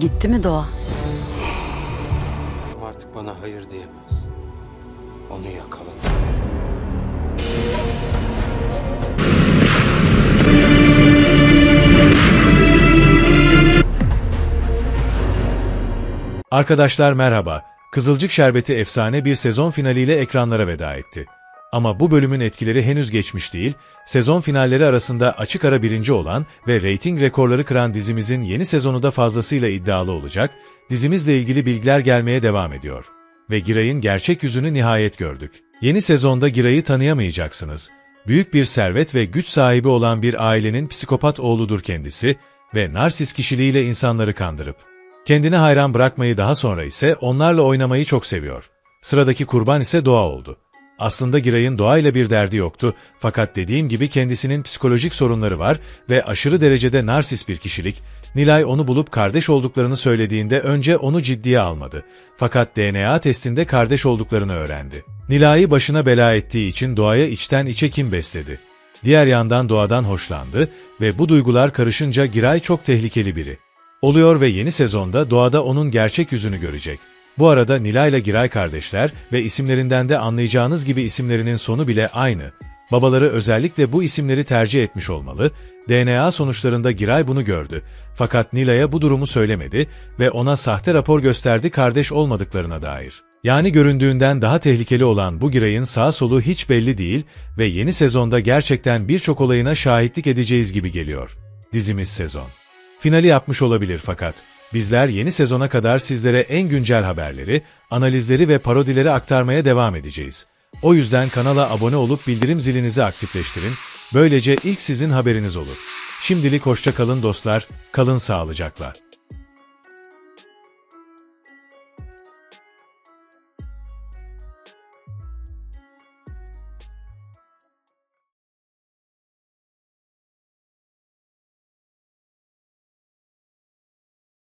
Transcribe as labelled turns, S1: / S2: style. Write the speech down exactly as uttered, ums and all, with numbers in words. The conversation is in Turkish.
S1: Gitti mi Doğa?
S2: Artık bana hayır diyemez. Onu yakaladım.
S3: Arkadaşlar merhaba. Kızılcık Şerbeti efsane bir sezon finaliyle ekranlara veda etti. Ama bu bölümün etkileri henüz geçmiş değil, sezon finalleri arasında açık ara birinci olan ve reyting rekorları kıran dizimizin yeni sezonu da fazlasıyla iddialı olacak, dizimizle ilgili bilgiler gelmeye devam ediyor. Ve Giray'ın gerçek yüzünü nihayet gördük. Yeni sezonda Giray'ı tanıyamayacaksınız. Büyük bir servet ve güç sahibi olan bir ailenin psikopat oğludur kendisi ve narsist kişiliğiyle insanları kandırıp kendine hayran bırakmayı, daha sonra ise onlarla oynamayı çok seviyor. Sıradaki kurban ise Doğa oldu. Aslında Giray'ın Doğa'yla bir derdi yoktu, fakat dediğim gibi kendisinin psikolojik sorunları var ve aşırı derecede narsist bir kişilik. Nilay onu bulup kardeş olduklarını söylediğinde önce onu ciddiye almadı. Fakat D N A testinde kardeş olduklarını öğrendi. Nilay'ı başına bela ettiği için Doğa'ya içten içe kin besledi. Diğer yandan Doğa'dan hoşlandı ve bu duygular karışınca Giray çok tehlikeli biri oluyor ve yeni sezonda Doğa'da onun gerçek yüzünü görecek. Bu arada Nilay'la Giray kardeşler ve isimlerinden de anlayacağınız gibi isimlerinin sonu bile aynı. Babaları özellikle bu isimleri tercih etmiş olmalı. D N A sonuçlarında Giray bunu gördü. Fakat Nilay'a bu durumu söylemedi ve ona sahte rapor gösterdi kardeş olmadıklarına dair. Yani göründüğünden daha tehlikeli olan bu Giray'ın sağ solu hiç belli değil ve yeni sezonda gerçekten birçok olayına şahitlik edeceğiz gibi geliyor. Dizimiz sezon finali yapmış olabilir, fakat bizler yeni sezona kadar sizlere en güncel haberleri, analizleri ve parodileri aktarmaya devam edeceğiz. O yüzden kanala abone olup bildirim zilinizi aktifleştirin, böylece ilk sizin haberiniz olur. Şimdilik hoşça kalın dostlar, kalın sağlıcakla.